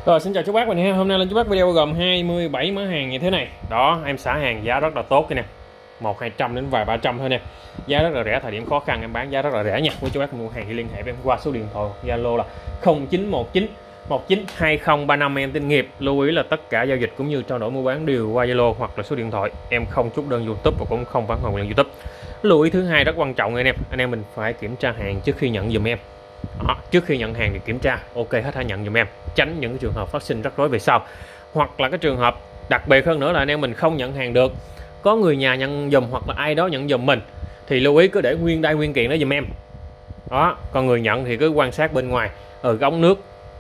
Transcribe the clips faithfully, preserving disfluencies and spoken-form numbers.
Rồi, xin chào chú bác mình ha. Hôm nay lên chú bác video gồm hai mươi bảy mã hàng như thế này. Đó, em xả hàng giá rất là tốt cái nè. một hai trăm đến vài ba trăm thôi nè. Giá rất là rẻ, thời điểm khó khăn em bán giá rất là rẻ nha. Quý chú bác mua hàng thì liên hệ với em qua số điện thoại Zalo là không chín một chín một chín hai không ba năm em tin nghiệp. Lưu ý là tất cả giao dịch cũng như trao đổi mua bán đều qua Zalo hoặc là số điện thoại. Em không chốt đơn YouTube và cũng không bán hàng quyền YouTube. Lưu ý thứ hai rất quan trọng anh em, anh em mình phải kiểm tra hàng trước khi nhận giùm em. Đó, trước khi nhận hàng thì kiểm tra ok hết hãy nhận giùm em, tránh những trường hợp phát sinh rắc rối về sau. Hoặc là cái trường hợp đặc biệt hơn nữa là anh em mình không nhận hàng được, có người nhà nhận giùm hoặc là ai đó nhận giùm mình thì lưu ý cứ để nguyên đai nguyên kiện đó giùm em. Đó, còn người nhận thì cứ quan sát bên ngoài ở cái ống nước,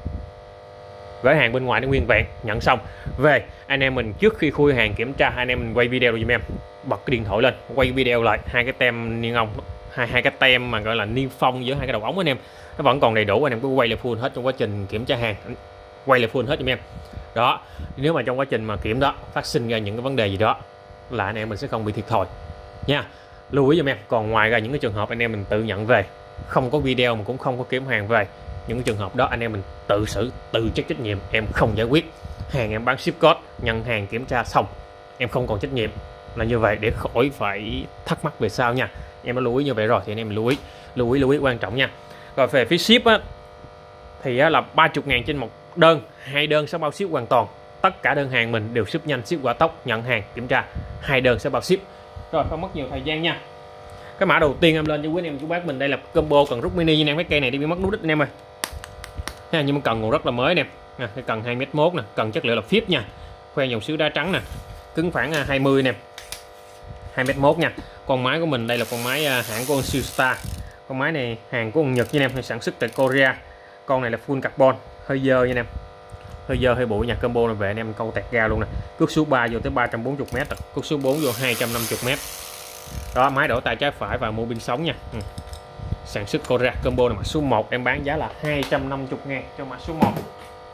gửi hàng bên ngoài nó nguyên vẹn, nhận xong về anh em mình trước khi khui hàng kiểm tra, anh em mình quay video giùm em, bật cái điện thoại lên quay video lại hai cái tem niêm ong, hai hai cái tem mà gọi là niêm phong giữa hai cái đầu ống anh em, nó vẫn còn đầy đủ, anh em cứ quay lại full hết trong quá trình kiểm tra hàng, quay lại full hết giùm em. Đó, nếu mà trong quá trình mà kiểm đó phát sinh ra những cái vấn đề gì đó là anh em mình sẽ không bị thiệt thòi nha, lưu ý giùm em. Còn ngoài ra những cái trường hợp anh em mình tự nhận về, không có video mà cũng không có kiểm hàng về, những cái trường hợp đó anh em mình tự xử tự trách trách nhiệm, em không giải quyết. Hàng em bán ship code, nhận hàng kiểm tra xong em không còn trách nhiệm, là như vậy để khỏi phải thắc mắc về sau nha. Em đã lưu ý như vậy rồi thì anh em lưu ý lưu ý lưu ý quan trọng nha. Rồi về phí ship á, thì á, là ba mươi ngàn trên một đơn, hai đơn sẽ bao ship hoàn toàn. Tất cả đơn hàng mình đều ship nhanh, ship quả tốc, nhận hàng kiểm tra hai đơn sẽ bao ship. Rồi không mất nhiều thời gian nha. Cái mã đầu tiên em lên cho quý anh em chú bác mình, đây là combo cần rút mini anh em. Cái cây này đi bị mất nút đít anh em ơi ha, nhưng mà cần còn rất là mới nè. À, cái cần hai mét một nè, cần chất liệu là phíp nha, khoen dòng sứ đá trắng nè, cứng khoảng hai mươi nè, hai mét một nha. Con máy của mình đây là con máy hãng của con Siêu-Star. Con máy này hàng của con Nhật nha em, sản xuất tại Korea. Con này là full carbon, hơi dơ nha em, hơi dơ hơi bụi nha. Combo này về anh em câu tẹt ga luôn nè. Cước số ba vô tới ba trăm bốn mươi mét, cước số bốn vô hai trăm năm mươi mét. Đó, máy đổ tay trái phải và mua pin sống nha. Ừ. Sản xuất Korea. Combo này mã số một em bán giá là hai trăm năm mươi ngàn cho mã số một.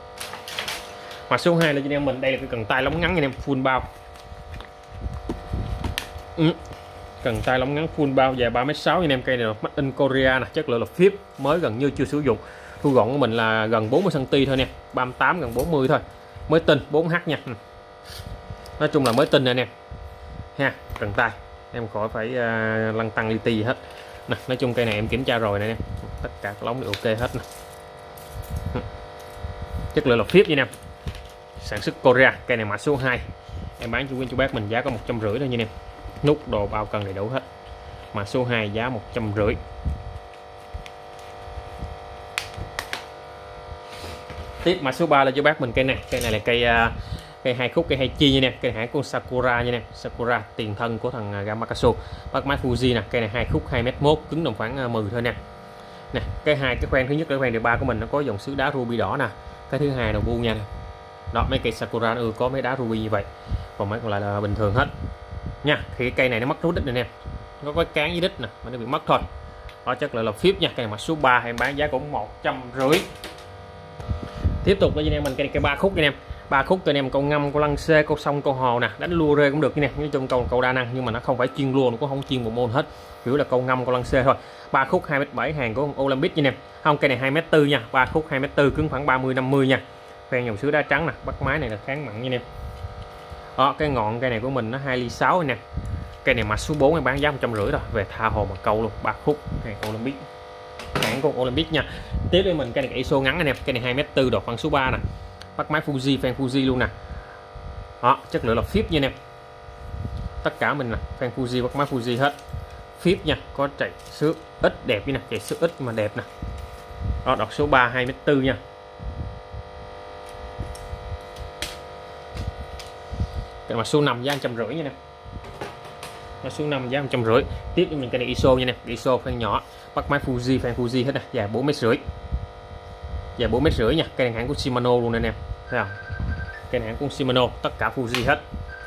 Mã số hai là cho anh em mình, đây là cái cần tay lóng ngắn anh em, full bao. Ừ. Cần tay lóng ngắn full bao dài ba mét sáu anh em. Cây này là made in Korea nè, chất lượng là phíp, mới gần như chưa sử dụng. Thu gọn của mình là gần bốn mươi xăng ti mét thôi nè, ba mươi tám gần bốn mươi thôi, mới tinh bốn H nha. Ừ. Nói chung là mới tinh nè anh em ha. Cần tay em khỏi phải uh, lăn tăng li ti gì hết nè. Nói chung cây này em kiểm tra rồi nè, tất cả các lóng đều ok hết nè. Chất lượng là phíp nha em, sản xuất Korea. Cây này mã số hai em bán cho quý chú bác mình giá có một trăm rưỡi thôi nha em. Nút đồ bao cần đầy đủ hết. Mã số hai giá một trăm rưỡi. Tiếp mã số ba là cho bác mình cây này. Cây này là cây uh, cây hai khúc, cây hai chi nha nè, cây hãng của Sakura nha nè. Sakura tiền thân của thằng Gamakatsu. Bác máy Fuji nè, cây này hai khúc hai mét một, cứng đồng khoảng mười thôi nè. Nè, cái hai cái khoen thứ nhất là khoen đề ba của mình nó có dòng sứ đá ruby đỏ nè. Cái thứ hai đầu bu nha. Đó, mấy cây Sakura nó có mấy đá ruby như vậy. Còn mấy còn lại là bình thường hết. Nha, thì cái cây này nó mất nút đít này nè. Nó có cái cán với đít nè, mà nó bị mất thôi. Đó, chất lượng là phíp nha. Cây này mã số ba em bán giá cũng một trăm rưỡi. Tiếp tục với anh em mình cây cây ba khúc anh em. Ba khúc cho anh em câu ngâm, câu lăng xê, câu sông, câu hò nè, đánh lua rê cũng được nha. Nói chung câu câu đa năng nhưng mà nó không phải chuyên lua, nó cũng không chuyên bộ môn hết. Chủ yếu là câu ngâm, câu lăng xê thôi. Ba khúc hai mét bảy hàng của Olympic nha em. Không, cây này hai mét tư nha, ba khúc hai mét tư, cứng khoảng ba mươi năm mươi nha. Khoen dòng sứ đá trắng nè, bắt máy này là kháng mặn nha em. Đó, cái ngọn cây này của mình nó hai ly sáu nè. Cây này mã số bốn em bán giá một trăm rưỡi rồi, về tha hồ mà câu luôn. Ba khúc hàng Olympic, hãng của Olympic nha. Tiếp với mình cây này i ét ô ngắn anh em, cây này hai mét tư, đột khoảng số ba nè, bắt máy Fuji, fan Fuji luôn nè. Đó, chất lượng là phíp nha anh em, tất cả mình nè, fan Fuji, bắt máy Fuji hết, phíp nha, có chạy xước ít đẹp như nè, chạy xước ít mà đẹp nè. Đó, đọt số ba hai mét tư nha. Cái mà số năm giá một trăm rưỡi nha nè. Nó số năm giá một trăm rưỡi. Tiếp với mình cây này i ét ô nha nè, i ét ô fan nhỏ, bắt máy Fuji, fan Fuji hết nè, dài bốn mét rưỡi. Dài bốn mét rưỡi nha, cây này hãng của Shimano luôn nè anh em. Thấy không? Cây này hãng của Shimano, tất cả Fuji hết.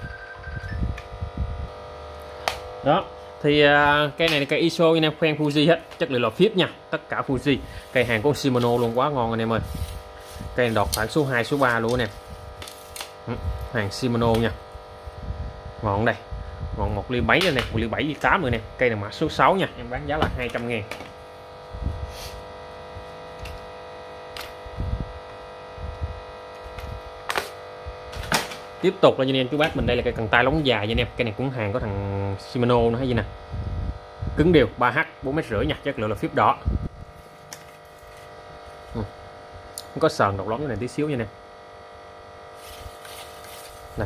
Đó, thì uh, cây này là cây i ét ô nha em, fan Fuji hết, chất lượng là phíp nha, tất cả Fuji. Cây hàng của Shimano luôn, quá ngon anh em ơi. Cây này đọt khoảng số hai, số ba luôn nè. Hàng Shimano nha. Ngọn đây. Ngọn một ly bảy đây nè, một ly bảy ly tám rồi nè. Cây này mã số sáu nha, em bán giá là hai trăm ngàn. Tiếp tục là anh em chú bác mình, đây là cây cần tay lóng dài nha anh em. Cây này cũng hàng có thằng Shimano nó hay gì nè, cứng đều ba H bốn mét rưỡi nha, chất lượng là phíp đỏ. Ừ. Có sờn độc lóng cái này tí xíu nha nè. Đây.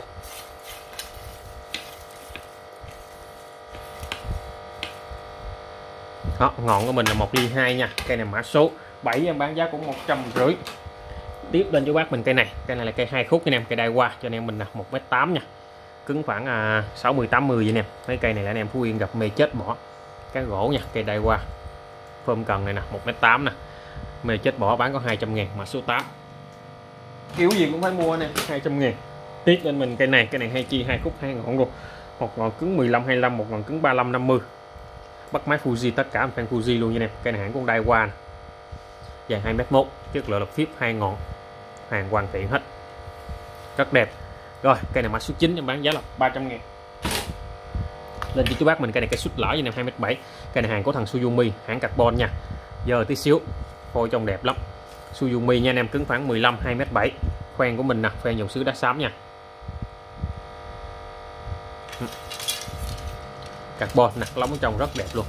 Đó, ngọn của mình là một ly hai nha. Cây này mã số bảy em bán giá cũng một trăm rưỡi. Tiếp lên chú bác mình cây này, cây này là cây hai khúc anh em, cây đai qua cho anh em mình là một mét tám nha. Cứng khoảng à, sáu mươi tám mươi vậy anh em. Mấy cây này là anh em Phú Yên gặp mê chết bỏ. Cái gỗ nha, cây đai qua. Phơm cần này nè, một mét tám nè. Mê chết bỏ bán có hai trăm ngàn, mã số tám. Kiểu gì cũng phải mua nè, hai trăm ngàn. Tiếp lên mình cây này, cây này hai chi hai khúc hai ngọn luôn. Một ngọn cứng mười lăm hai mươi lăm, một ngọn cứng ba mươi lăm năm mươi. Bắt máy Fuji, tất cả fan Fuji luôn nha em. Cây này hãng con đai qua. Dài hai mét một, chất lượng là phíp hai ngọn. Hàng hoàn thiện hết. Rất đẹp. Rồi, cây này mã số chín em bán giá là ba trăm ngàn. Lên cho chú bác mình cây này cây sút lỡ nha em, hai mét bảy. Cây này hàng của thằng Suzumi, hãng carbon nha. Giờ tí xíu, phôi trong đẹp lắm. Suzumi nha anh em, cứng khoảng mười lăm hai mét bảy. Khoen của mình nè, khoen dòng sứ đá xám nha. Carbon nè, lóng ở trong rất đẹp luôn.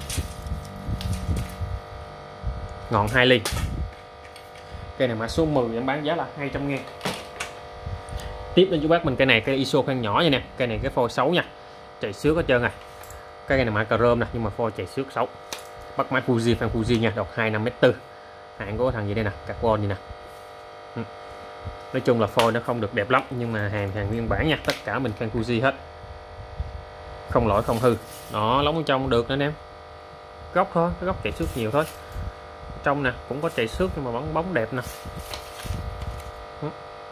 Ngọn hai ly. Cây này mã số mười em bán giá là hai trăm ngàn. Tiếp lên chú bác mình cây này cây i ét o khoen nhỏ nha nè. Cây này cái phôi xấu nha, chạy xước hết trơn này. Cây này mã chrome nè, nhưng mà phôi chạy xước xấu. Bắt máy Fuji, fan Fuji nha, độc hai năm mét tư. Hãng của thằng gì đây nè, carbon gì nè. Ừ. Nói chung là phôi nó không được đẹp lắm, nhưng mà hàng hàng nguyên bản nha, tất cả mình fan Fuji hết. Không lỗi không hư. Đó, lóng ở trong được nữa anh em. Góc thôi, cái góc chạy xước nhiều thôi. Trong nè cũng có chạy xước nhưng mà vẫn bóng đẹp nè. Ừ.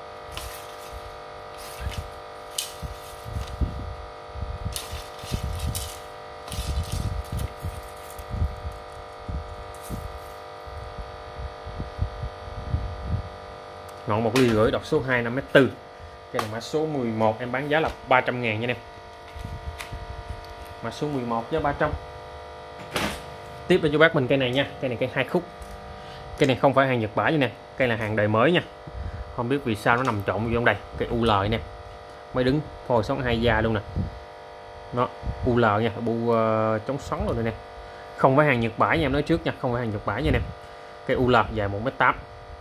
Ngọn một ly rưỡi, đọc số hai năm mét tư. Cây này mã số mười một em bán giá là ba trăm ngàn nha em. Mã số mười một giá ba trăm. Tiếp lên cho bác mình cây này nha, cây này cây hai khúc. Cây này không phải hàng Nhật Bản nè, cây là hàng đời mới nha. Không biết vì sao nó nằm trộn vô trong đây. Cây u lờ nè. Mới đứng phôi sáu hai da luôn nè. Đó, u lờ nha, bu uh, chống xoắn rồi nè. Không phải hàng Nhật Bản nha em nói trước nha, không phải hàng Nhật Bản nha nè. Cây u lờ dài một mét tám.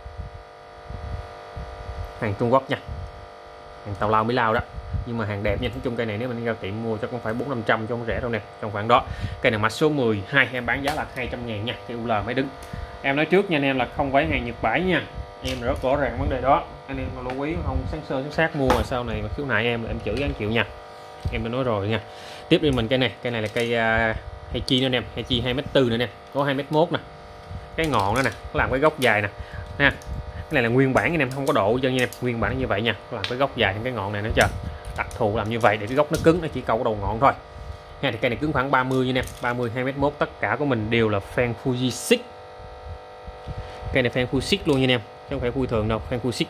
Hàng Trung Quốc nha. Hàng tàu lao Mỹ Lao đó. Nhưng mà hàng đẹp nha. Nói chung cây này nếu mình ra tiệm mua chắc cũng phải bốn năm trăm chứ không rẻ đâu nè, trong khoảng đó. Cây này mã số mười hai em bán giá là hai trăm ngàn nha. Cây u lờ mới đứng. Em nói trước nha anh em là không phải hàng Nhật Bản nha. Em rất rõ ràng vấn đề đó. Anh em mà lưu ý không sáng sơ sáng sát mua mà sau này mà khiếu nại em là em chửi gắn chịu nha. Em đã nói rồi nha. Tiếp đi mình cây này, cây này là cây uh, hay chi nữa nè, hay chi hai mét tư nữa nè, có hai mét một nè. Cái ngọn đó nè, làm cái gốc dài nè. Nha. Cái này là nguyên bản anh em, không có độ chân nha em, nguyên bản như vậy nha. Làm cái gốc dài trên cái ngọn này nữa chưa? Đặc thù làm như vậy để cái gốc nó cứng, nó chỉ câu cái đầu ngọn thôi. Ha, thì cây này cứng khoảng ba mươi nha em, ba mươi hai mét một, tất cả của mình đều là fan Fuji six. Cây này fan Fuji six luôn nha em, chứ không phải Fuji thường đâu, fan Fuji six.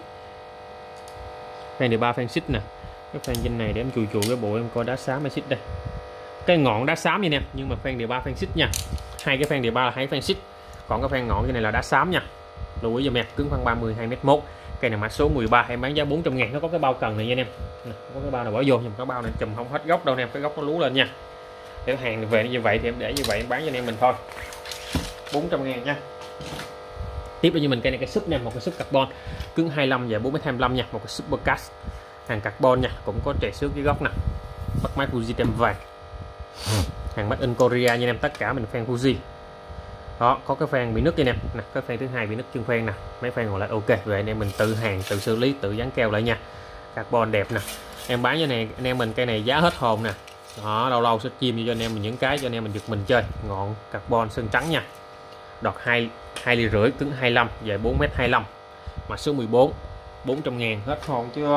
Fan đề ba fan six nè. Cái fan trên này để em chùi chùi cái bộ em coi đá xám hay xích đây. Cái ngọn đá xám nha em, nhưng mà fan đề ba fan six nha. Hai cái fan đề ba là hai fan six. Còn cái fan ngọn cái này là đá xám nha. Lưu ý giùm em, cứng khoảng ba mươi hai mét một. Cây này mã số mười ba em bán giá bốn trăm ngàn. Nó có cái bao cần này nha anh em. Nè, có cái bao này bỏ vô, nhưng cái bao này chùm không hết gốc đâu em, cái gốc nó lú lên nha. Để hàng về như vậy thì em để như vậy em bán cho anh em mình thôi. bốn trăm ngàn nha. Tiếp là như mình cây này cái súp nha, một cái súp carbon cứng hai mươi lăm và bốn mét hai mươi lăm nha, một cái super cast hàng carbon nha, cũng có chạy xước dưới góc nè. Bắt máy Fuji tem vàng. Hàng made in Korea nha em, tất cả mình fan Fuji. Đó, có cái fan bị nứt đây nè, nè, cái fan thứ hai bị nứt chân fan nè, mấy fan còn lại ok. Về anh em mình tự hàng, tự xử lý, tự dán keo lại nha. Carbon đẹp nè. Em bán cho này anh em mình cây này giá hết hồn nè. Đó, lâu lâu sẽ chim cho anh em mình những cái cho anh em mình giật mình chơi. Ngọn carbon sơn trắng nha. Đọt hai hai ly rưỡi, cứng hai mươi lăm, dài bốn mét hai mươi lăm. Mã số mười bốn, bốn trăm ngàn hết hồn chưa.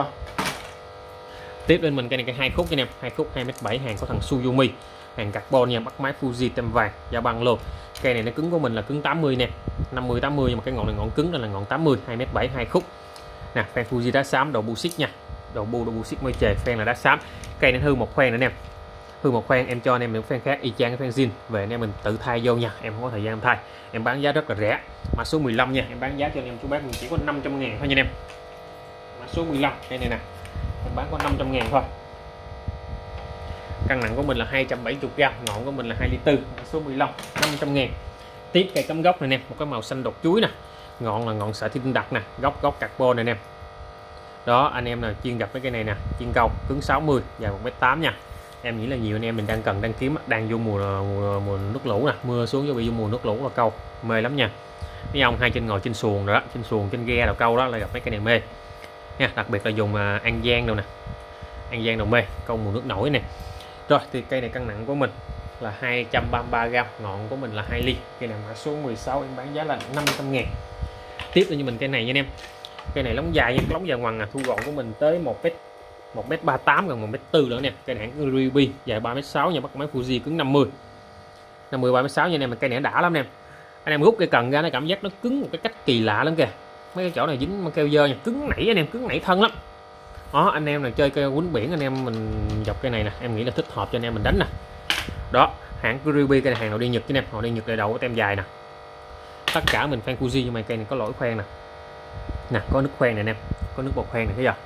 Tiếp lên mình cây này cây hai khúc cho anh em, hai khúc hai mét bảy, hàng có thằng Suzumi. Hàng carbon nha, bắt máy Fuji tem vàng, da băng luôn. Cây này nó cứng của mình là cứng tám mươi nè, năm mươi tám mươi, nhưng mà cái ngọn này ngọn cứng nên là ngọn tám mươi, hai mét bảy, hai khúc. Nè, fan Fuji đá xám, độ bu xích nha. Độ bu độ bu xích mới chề, fan là đá xám. Cây này hư một khoen nữa nè. Hư một khoen em cho anh em những fan khác y chang cái fan zin, về anh em mình tự thay vô nha, em không có thời gian em thay. Em bán giá rất là rẻ. Mã số mười lăm nha, em bán giá cho anh em chú bác mình chỉ có năm trăm ngàn thôi nha anh em. Mã số mười lăm, cây này nè. em bán có năm trăm ngàn thôi. Cân nặng của mình là hai trăm bảy mươi gram, ngọn của mình là hai ly tư, số mười lăm, năm trăm ngàn. Tiếp cây cắm gốc này nè, một cái màu xanh đột chuối nè, ngọn là ngọn sợi thiên đặc nè, gốc gốc carbon này nè. Đó, anh em nào chuyên gặp mấy cái này nè, chuyên câu cứng sáu mươi, dài một mét tám nha. Em nghĩ là nhiều anh em mình đang cần đang kiếm, đang vô mùa mùa, mùa nước lũ nè, mưa xuống cho bị vô mùa nước lũ là câu mê lắm nha. Mấy ông hai chân ngồi trên xuồng rồi đó, trên xuồng trên ghe đầu câu đó là gặp mấy cái này mê nha, đặc biệt là dùng uh, An Giang đâu nè, An Giang đầu mê câu mùa nước nổi nè. Rồi thì cây này cân nặng của mình là hai trăm ba mươi ba gram, ngọn của mình là hai ly, cây này mã số mười sáu, em bán giá là năm trăm ngàn. Tiếp là như mình cây này nha anh em, cây này lóng dài, lóng dài ngoằng, à, thu gọn của mình tới một mét một mét ba mươi tám, gần một mét bốn nữa nè. Cây này hãng Ruby, dài ba mét sáu nha, bắt máy Fuji cứng năm mươi năm mươi ba mét sáu nha anh em. Cây này đã lắm nè, anh em rút cây cần ra nó cảm giác nó cứng một cái cách kỳ lạ lắm kìa. Mấy cái chỗ này dính băng keo dơ nha, cứng nảy anh em, cứng nảy thân lắm. Đó, anh em là chơi cây quýnh biển, anh em mình dọc cây này nè, em nghĩ là thích hợp cho anh em mình đánh nè. Đó, hãng Ruby, cây này hàng nào đi Nhật chứ anh em, họ đi Nhật để đầu có tem dài nè. Tất cả mình fan Fuji, nhưng mà cây này có lỗi khoen nè. Nè, có nước khoen này anh em, có nước bọt khoen này thấy chưa?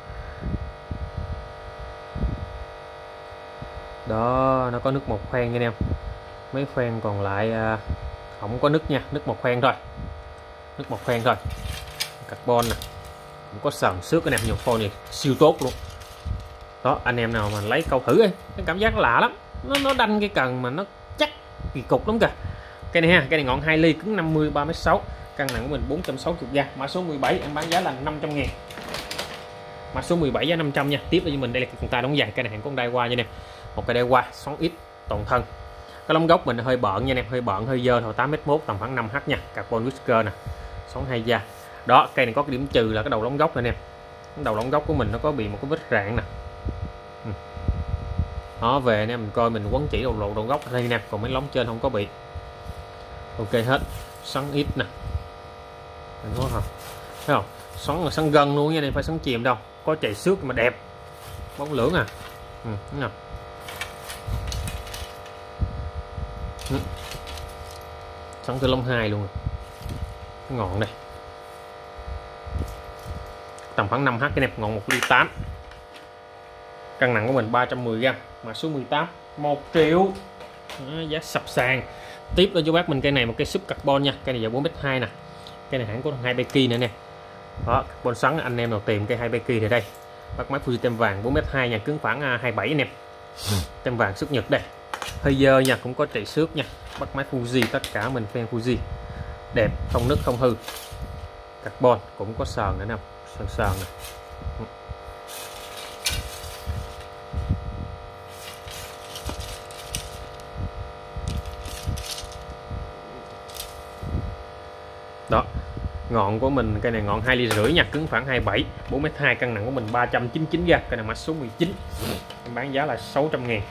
Đó, nó có nước bọt khoen nha anh em. Mấy khoen còn lại à, không có nước nha, nước bọt khoen thôi. Nước bọt khoen thôi. Carbon nè, cũng có sờn xước anh em, nhiều phôi này siêu tốt luôn. Đó, anh em nào mà lấy câu thử đi, cái cảm giác lạ lắm. Nó nó đanh cái cần mà nó chắc kỳ cục lắm kìa. Cây này ha, cây này ngọn hai ly, cứng năm mươi, ba mét sáu, cân nặng của mình bốn trăm sáu mươi gram, mã số mười bảy, em bán giá là năm trăm ngàn. Mã số mười bảy giá năm trăm nha. Tiếp với mình đây là con tay đóng dài, cây này hàng con đai qua nha nè. Một cây đai qua xoắn ít toàn thân. Cái lông gốc mình hơi bợn nha nè, hơi bợn hơi dơ thôi, tám mét một, tầm khoảng năm h nha, carbon whisker nè, xoắn hai da. Đó, cây này có cái điểm trừ là cái đầu lông gốc này nè. Cái đầu lông gốc của mình nó có bị một cái vết rạn nè. Ừ. Đó, về anh em mình coi mình quấn chỉ đầu lộ đầu gốc đây nè, còn mấy lông trên không có bị. Ok hết. Xoắn ít nè. Mình có không? Thấy không? Xoắn là xoắn gân luôn nha, này phải xoắn chìm đâu. Có chảy xước mà đẹp. Bóng lưỡng à. Ừ, đúng nào. Ừ. Xoắn từ lông hai luôn. Cái ngọn đây. Tầm khoảng năm h cái nè, ngọn một ly tám. Cân nặng của mình ba trăm mười gram, mã số mười tám, một triệu. Đó, giá sập sàn. Tiếp lên cho bác mình cây này một cây súp carbon nha, cây này dài bốn mét hai nè. Cây này hãng có hai Becky nữa nè. Đó, carbon xoắn, anh em nào tìm cây hai Becky thì đây. Bắt máy Fuji tem vàng bốn mét hai nha, cứng khoảng hai mươi bảy anh em. Tem vàng xuất Nhật đây. Hơi dơ nha, cũng có chạy xước nha. Bắt máy Fuji, tất cả mình fan Fuji. Đẹp, không nứt không hư. Carbon cũng có sờn nữa nè, sờn sờn nè. Đó, ngọn của mình cây này ngọn hai ly rưỡi nha, cứng khoảng hai mươi bảy, bốn mét hai, cân nặng của mình ba trăm chín mươi chín gram, cây này mã số mười chín, em bán giá là sáu trăm ngàn.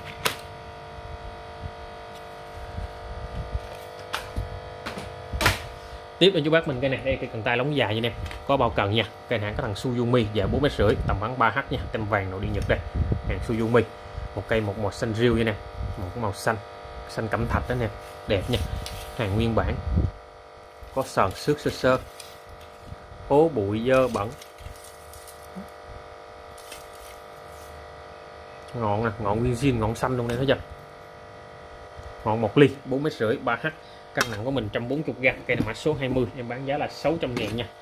Tiếp đến chú bác mình cây này, đây cây cần tay lóng dài như nè, có bao cần nha, cây này có thằng Suzumi dài bốn mét rưỡi, tầm khoảng ba h nha, tem vàng nội địa Nhật đây, hàng Suzumi, một cây một màu xanh riêu như nè, một cái màu xanh, xanh cẩm thạch đó nè, đẹp nha, hàng nguyên bản. Có sờn xước sơ sơ, hố bụi dơ bẩn. Ngọn nè, ngọn nguyên zin, ngọn xanh luôn đây thấy chưa? Ngọn một ly, bốn mét rưỡi, ba h, cân nặng của mình một trăm bốn mươi gram, cây này mã số hai mươi, em bán giá là sáu trăm ngàn nha.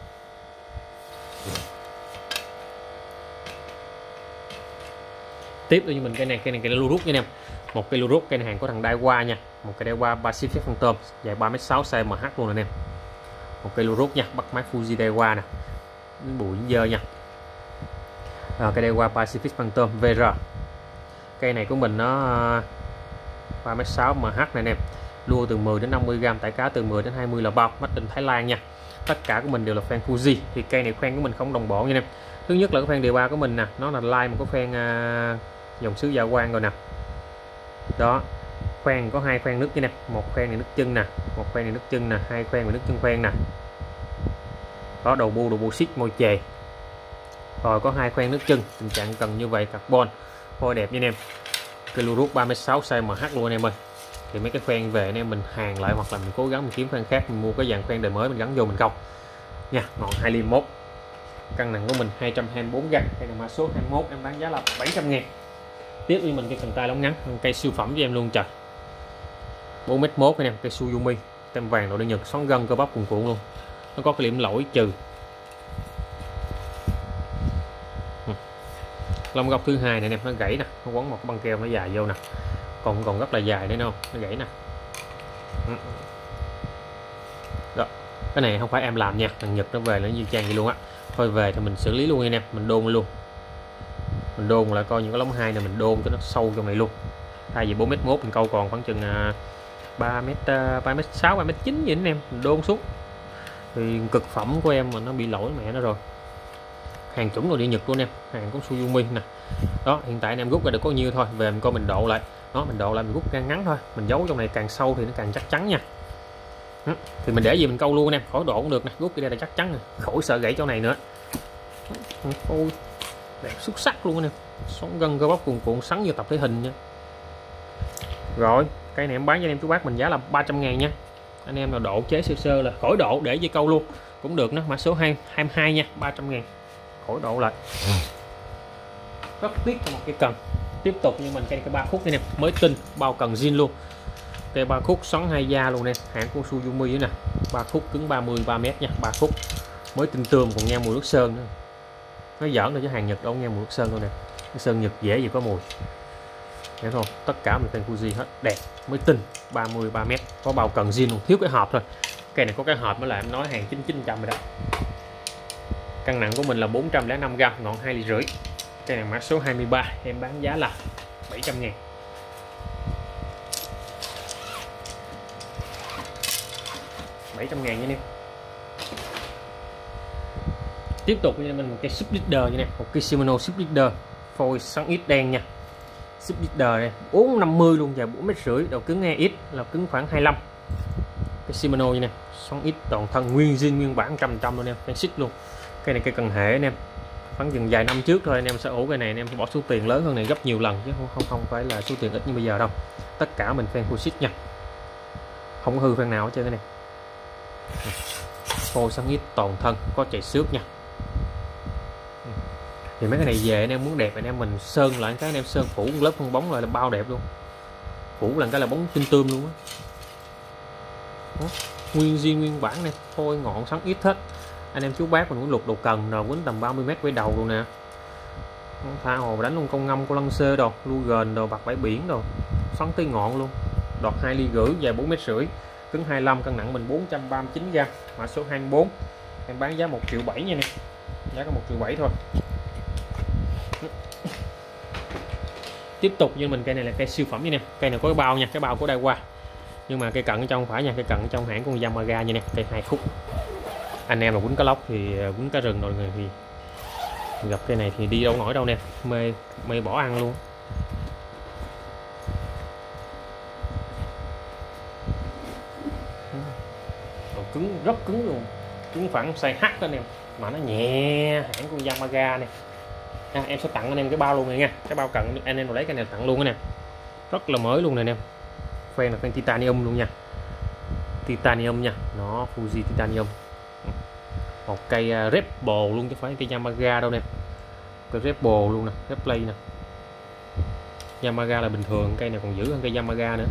Tiếp với mình cây này, cây này cây lưu rút nha em. Một cây lưu rút, cây này hàng có thằng đai qua nha, một cây đai qua Pacific Phantom dài ba mét sáu, size em hát luôn nè em. Một cây lưu rút nha, bắt máy Fuji đai qua nè, bụi dơ nha. À, cây đai qua Pacific Phantom vê rờ. Cây này của mình nó ba mét sáu em hát này nè, lua từ mười đến năm mươi gram, tải cá từ mười đến hai mươi là bao, made in Thái Lan nha. Tất cả của mình đều là fan Fuji. Thì cây này khoen của mình không đồng bộ nha em. Thứ nhất là cái fan điều ba của mình nè, nó là line một cái fan uh, dòng xứ Dạ Quang rồi nè. Đó, khoen có hai khoen nước nha nè, một khoen này nước chân nè, một khoen này nước chân nè, hai khoen này nước chân khoen nè. Có đầu bu, đầu bu xích môi chề. Rồi có hai khoen nước chân, tình trạng cần như vậy, carbon, phôi đẹp nha em. Cây lưu rút ba mét sáu, size em hát luôn anh em ơi. Thì mấy cái khoen về anh em mình hàng lại, hoặc là mình cố gắng mình kiếm khoen khác, mình mua cái dàn khoen đời mới mình gắn vô mình câu nha. Ngọn hai ly mốt, Cân nặng của mình hai trăm hai mươi bốn gam, cây này mã số hai mươi mốt, em bán giá là bảy trăm ngàn. Tiếp với mình cây cần tay lóng ngắn, cây siêu phẩm với em luôn trời, bốn mét một anh em, cây Suzumi tem vàng nội địa Nhật, xoắn gân cơ bắp cuồn cuộn luôn. Nó có cái điểm lỗi trừ lông gốc thứ hai này anh em, nó gãy nè, nó quấn một cái băng keo nó dài vô nè, còn còn rất là dài đấy, không nó gãy nè. Đó, cái này không phải em làm nha, thằng Nhật nó về nó như trang gì luôn á. Thôi về thì mình xử lý luôn anh em, mình đôn luôn, mình đôn lại coi những cái lóng hai này mình đôn cho nó sâu trong này luôn. Thay vì bốn mét một mình câu còn khoảng chừng ba mét ba mét sáu ba mét chín vậy anh em, mình đôn xuống thì cực phẩm của em mà nó bị lỗi mẹ nó rồi. Hàng chuẩn nội địa Nhật luôn em, hàng của Suzumi nè. Đó, hiện tại anh em rút ra được có nhiêu thôi, về mình coi mình độ lại. Đó, mình độ lại mình rút gan ngắn thôi, mình giấu trong này càng sâu thì nó càng chắc chắn nha. Đó, thì mình để gì mình câu luôn anh em, khỏi độ cũng được nè, rút cái đây là chắc chắn nè, khỏi sợ gãy chỗ này nữa. Ôi, đẹp xuất sắc luôn anh em, xoắn gân cơ bắp cuồn cuộn sắn như tập thể hình nha. Rồi, cây này em bán cho anh em chú bác mình giá là ba trăm ngàn nha. Anh em nào độ chế sơ sơ là khỏi độ để dây câu luôn cũng được, nó mã số hai mươi hai nha, ba trăm ngàn khỏi độ lại. Rất tiếc cho một cái cần. Tiếp tục như mình cây cái ba khúc này nè, mới tinh, bao cần zin luôn. Cây ba khúc xoắn hai da luôn nè, hãng của Suzumi nè, ba khúc cứng ba mươi ba mét nha, ba khúc mới tinh tươm, còn nghe mùi nước sơn nữa. Nó giỡn rồi chứ hàng Nhật đâu nghe mùi nước sơn luôn nè, cái sơn Nhật dễ gì có mùi. Thấy không? Tất cả mình fan Fuji hết, đẹp, mới tinh, ba mươi ba mét, có bao cần zin luôn, thiếu cái hộp thôi. Cây này có cái hộp mới là em nói hàng chín chín trăm rồi đó. Cân nặng của mình là bốn trăm lẻ năm gam, ngọn hai ly rưỡi. Cây này mã số hai mươi ba, em bán giá là bảy trăm ngàn. bảy trăm ngàn nha anh em. Tiếp tục cho mình một cây sub leader như này, một cây Shimano sub leader phôi xoắn ít đen nha. Sub leader này bốn năm mươi luôn, dài bốn mét rưỡi, đầu cứng e x là cứng khoảng hai mươi lăm. Cái Shimano như này, xoắn ít toàn thân nguyên zin nguyên bản một trăm trăm luôn em, fan xích luôn. Cây này cây cần hệ anh em, khoảng chừng vài năm trước thôi anh em sẽ ủ cây này, anh em sẽ bỏ số tiền lớn hơn này gấp nhiều lần chứ không không không phải là số tiền ít như bây giờ đâu. Tất cả mình fan full xích nha, không có hư fan nào hết trơn cái này. Phôi xoắn ít toàn thân, có chạy xước nha. Thì mấy cái này về anh em muốn đẹp anh em mình sơn lại cái, anh em sơn phủ một lớp phân bóng lại là bao đẹp luôn, phủ lần cái là bóng tinh tươm luôn á. Nguyên zin nguyên bản này, phôi ngọn xoắn ít hết. Anh em chú bác mình muốn lục đồ cần rồi quýnh tầm ba mươi mét quay đầu luôn nè, tha hồ đánh luôn, con ngâm con lăng xê đồ, lưu gần đồ, bạc bãi biển đồ, xoắn tới ngọn luôn. Đọt hai ly rưỡi, dài bốn mét rưỡi, cứng hai mươi lăm, cân nặng mình bốn trăm ba mươi chín gam, mã số hai mươi bốn, em bán giá một triệu bảy nha nè, giá có một triệu bảy thôi. Tiếp tục như mình cây này là cây siêu phẩm như nè, cây này có cái bao nha, cái bao của Daiwa, nhưng mà cây cận ở trong phải nha, cây cận ở trong hãng của Yamaga như nè, cây hai khúc. Anh em là quýnh cá lóc thì quýnh cá rừng rồi người thì gặp cây này thì đi đâu nổi đâu nè, mê mê bỏ ăn luôn. Đồ cứng, rất cứng luôn, cứng phẳng size H anh em, mà nó nhẹ, hãng của Yamaga này. À, em sẽ tặng anh em cái bao luôn này nha, cái bao cận anh em lấy cái này tặng luôn nè, rất là mới luôn này anh em, fan là fan titanium luôn nha, titanium nha, nó Fuji titanium. Một cây Red Bull luôn chứ phải cây Yamaga đâu nè, cây Red Bull luôn nè, Red Play nè. Yamaga là bình thường, cây này còn giữ hơn cây Yamaga nữa.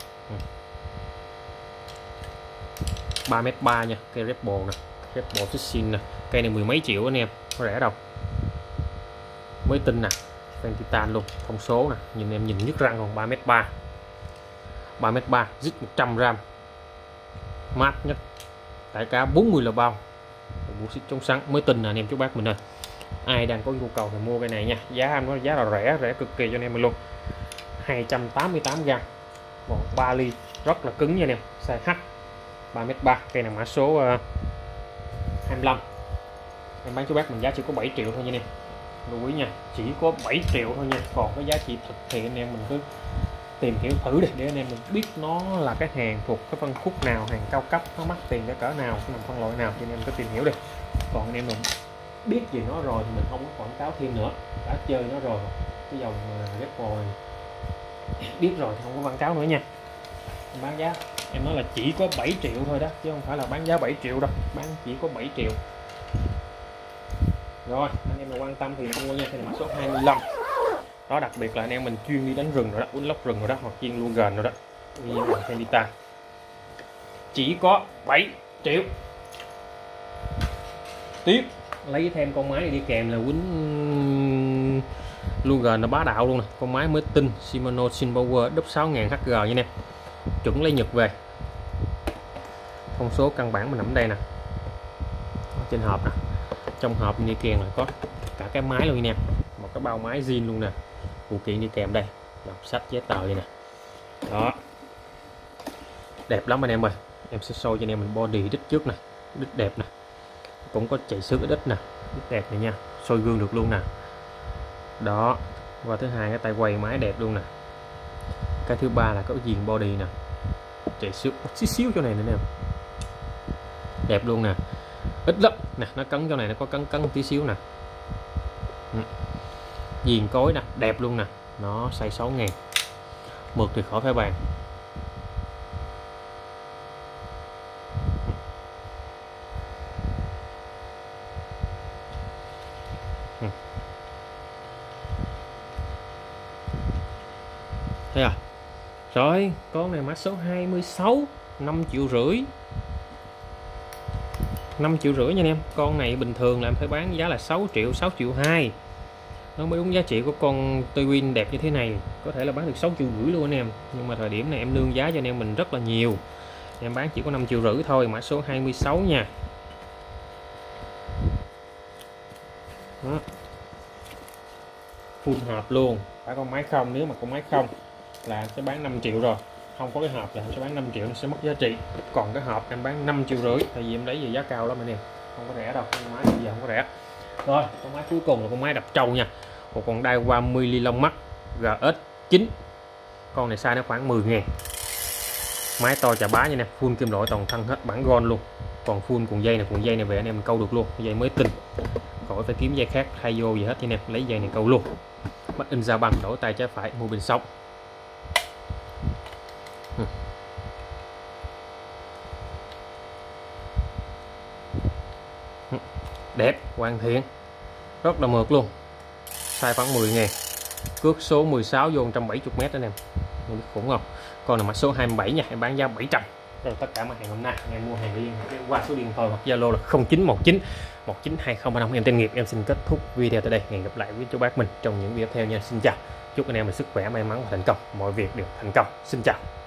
ba mét ba nha, cây Red Bull nè, Red Bull Fishing nè, cây này mười mấy triệu anh em, có rẻ đâu. Mới tinh nè, fan titan luôn, thông số nè, nhìn em nhìn nhức răng, còn ba mét ba, ba mét ba, zip một trăm gram, mát nhất, tải cá bốn mươi là bao, bộ xích chống sắn, mới tinh nè anh em chú bác mình ơi. Ai đang có nhu cầu thì mua cái này nha, giá em nói giá là rẻ, rẻ cực kỳ cho anh em mình luôn. hai trăm tám mươi tám gram, một ba ly, rất là cứng nha anh em, size H, ba mét ba, cây này mã số uh, hai mươi lăm, em bán chú bác mình giá chỉ có bảy triệu thôi nha anh em, lưu ý nha, chỉ có bảy triệu thôi nha. Còn cái giá trị thực thì anh em mình cứ tìm hiểu thử để, để anh em mình biết nó là cái hàng thuộc cái phân khúc nào, hàng cao cấp, nó mắc tiền cái cỡ nào, nằm phân loại nào, cho anh em cứ tìm hiểu đi. Còn anh em mình biết gì nó rồi thì mình không có quảng cáo thêm nữa, đã chơi nó rồi, cái dòng Red Bull này biết rồi thì không có quảng cáo nữa nha. Em bán giá em nói là chỉ có bảy triệu thôi đó, chứ không phải là bán giá bảy triệu đâu, bán chỉ có bảy triệu. Rồi anh em nào quan tâm thì mua nha, thì mã số hai mươi lăm. Đó, đặc biệt là anh em mình chuyên đi đánh rừng rồi đó, uốn lóc rừng rồi đó, hoặc chuyên luôn gần rồi đó, đi bằng Fendita chỉ có bảy triệu. Tiếp lấy thêm con máy này đi kèm là quýnh Luger nó bá đạo luôn nè, con máy mới tinh Shimano Synpower đúp sáu nghìn H G nha nè, chuẩn lấy Nhật về. Thông số căn bản mình nằm đây nè, ở trên hộp nè, trong hộp đi kèm là có cả cái máy luôn nha, một cái bao máy zin luôn nè, phụ kiện đi kèm đây, đọc sách giấy tờ vậy nè. Đó, đẹp lắm anh em ơi. Em sẽ show cho anh em mình body đít trước nè, đít đẹp nè, cũng có chạy xước cái đít nè, đít đẹp này nha, soi gương được luôn nè. Đó, và thứ hai cái tay quay máy đẹp luôn nè. Cái thứ ba là có viền body nè, chạy xước một xíu xíu chỗ này nữa nè, đẹp luôn nè, ít lắm nè, nó cấn chỗ này, nó có cấn cấn tí xíu nè. Viền cối nè, đẹp luôn nè, nó size sáu ngàn, mượt thì khỏi phải bàn. Thấy à? Rồi, con này mã số hai mươi sáu, năm triệu rưỡi. năm triệu rưỡi nha anh em. Con này bình thường là em phải bán giá là sáu triệu, sáu triệu hai. Nó mới đúng giá trị của con Twin đẹp như thế này. Có thể là bán được sáu triệu rưỡi luôn anh em. Nhưng mà thời điểm này em nương giá cho anh em mình rất là nhiều. Em bán chỉ có năm triệu rưỡi thôi, mã số hai mươi sáu nha. Đó. Full hộp luôn. Phải con máy không, nếu mà con máy không là em sẽ bán năm triệu rồi. Không có cái hộp là em sẽ bán năm triệu, nó sẽ mất giá trị. Còn cái hộp em bán năm triệu rưỡi, tại vì em lấy về giá cao lắm anh em, không có rẻ đâu, con máy bây giờ không có rẻ. Rồi, con máy cuối cùng là con máy đập trâu nha, một con Daiwa mini lông mắt G S chín. Con này size nó khoảng mười ngàn. Máy to chà bá nha nè, full kim loại toàn thân hết, bản gold luôn. Còn full cuộn dây này, cuộn dây này về anh em câu được luôn, dây mới tinh, khỏi phải kiếm dây khác thay vô gì hết nha nè, lấy dây này câu luôn. Bắt in ra bằng, đổi tay trái phải, mua bên sóng. Đẹp, hoàn thiện, rất là mượt luôn, size khoảng mười ngàn, cước số mười sáu vô một trăm bảy mươi mét anh em, em biết khủng không. Con này mã số hai mươi bảy nha, em bán giá bảy trăm. Đây là tất cả mặt hàng hôm nay, em mua hàng liên hệ qua số điện thoại hoặc Zalo là không chín một chín một chín hai không ba năm. Em tên Nghiệp. Em xin kết thúc video tại đây, hẹn gặp lại quý chú bác mình trong những video tiếp theo nha. Xin chào, chúc anh em mình sức khỏe, may mắn và thành công, mọi việc đều thành công. Xin chào.